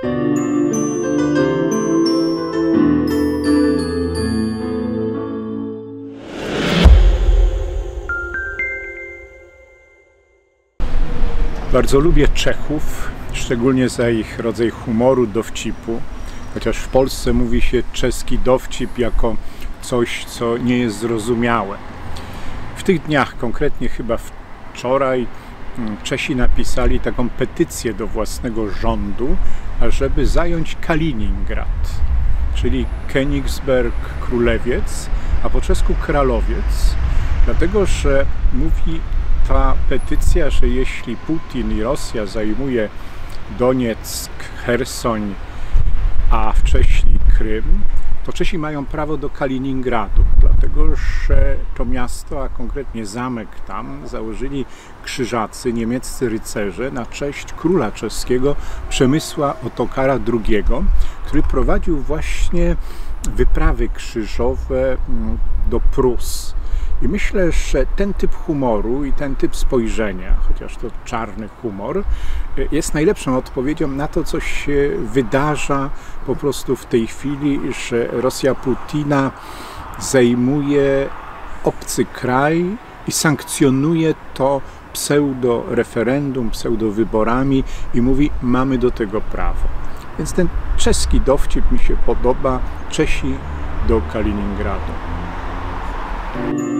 Bardzo lubię Czechów, szczególnie za ich rodzaj humoru, dowcipu. Chociaż w Polsce mówi się czeski dowcip jako coś, co nie jest zrozumiałe. W tych dniach, konkretnie chyba wczoraj, Czesi napisali taką petycję do własnego rządu, ażeby zająć Kaliningrad, czyli Königsberg Królewiec, a po czesku Kralowiec, dlatego że mówi ta petycja, że jeśli Putin i Rosja zajmuje Donieck, Chersoń, a wcześniej Krym, to Czesi mają prawo do Kaliningradu, dlatego że to miasto, a konkretnie zamek tam, założyli krzyżacy, niemieccy rycerze na cześć króla czeskiego Przemysła Otokara II, który prowadził właśnie wyprawy krzyżowe do Prus. I myślę, że ten typ humoru i ten typ spojrzenia, chociaż to czarny humor, jest najlepszą odpowiedzią na to, co się wydarza po prostu w tej chwili, że Rosja Putina zajmuje obcy kraj i sankcjonuje to pseudo-referendum, pseudo-wyborami i mówi, mamy do tego prawo. Więc ten czeski dowcip mi się podoba, Czesi do Kaliningradu.